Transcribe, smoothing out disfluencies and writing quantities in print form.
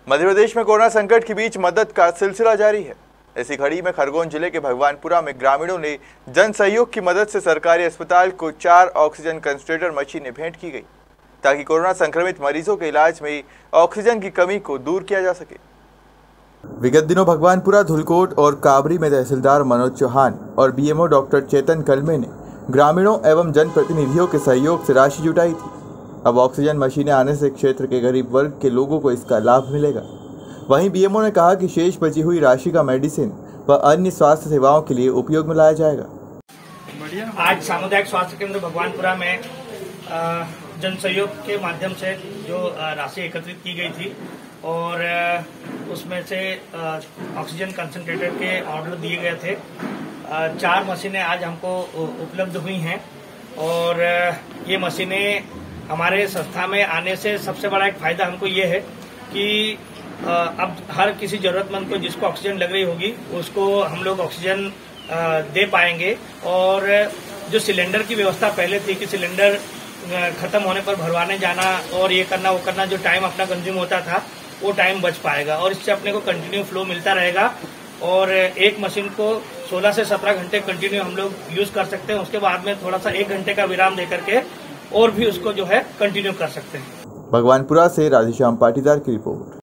मध्य प्रदेश में कोरोना संकट के बीच मदद का सिलसिला जारी है। इसी कड़ी में खरगोन जिले के भगवानपुरा में ग्रामीणों ने जन सहयोग की मदद से सरकारी अस्पताल को 4 ऑक्सीजन कंसंट्रेटर मशीनें भेंट की गई, ताकि कोरोना संक्रमित मरीजों के इलाज में ऑक्सीजन की कमी को दूर किया जा सके। विगत दिनों भगवानपुरा, धुलकोट और काबरी में तहसीलदार मनोज चौहान और बीएमओ डॉक्टर चेतन कलमे ने ग्रामीणों एवं जनप्रतिनिधियों के सहयोग से राशि जुटाई थी। अब ऑक्सीजन मशीनें आने से क्षेत्र के गरीब वर्ग के लोगों को इसका लाभ मिलेगा। वहीं बीएमओ ने कहा कि शेष बची हुई राशि का मेडिसिन व अन्य स्वास्थ्य सेवाओं के लिए उपयोग में लाया जाएगा। आज सामुदायिक स्वास्थ्य केंद्र भगवानपुरा में जन सहयोग के माध्यम से जो राशि एकत्रित की गई थी और उसमें से ऑक्सीजन कंसंट्रेटर के ऑर्डर दिए गए थे। 4 मशीनें आज हमको उपलब्ध हुई हैं और ये मशीनें हमारे संस्था में आने से सबसे बड़ा एक फायदा हमको ये है कि अब हर किसी जरूरतमंद को जिसको ऑक्सीजन लग रही होगी उसको हम लोग ऑक्सीजन दे पाएंगे। और जो सिलेंडर की व्यवस्था पहले थी कि सिलेंडर खत्म होने पर भरवाने जाना और ये करना वो करना, जो टाइम अपना कंज्यूम होता था वो टाइम बच पाएगा और इससे अपने को कंटिन्यू फ्लो मिलता रहेगा। और एक मशीन को 16 से 17 घंटे कंटिन्यू हम लोग यूज कर सकते हैं। उसके बाद में थोड़ा सा 1 घंटे का विराम दे करके और भी उसको जो है कंटिन्यू कर सकते हैं। भगवानपुरा से राधेश्याम पाटीदार की रिपोर्ट।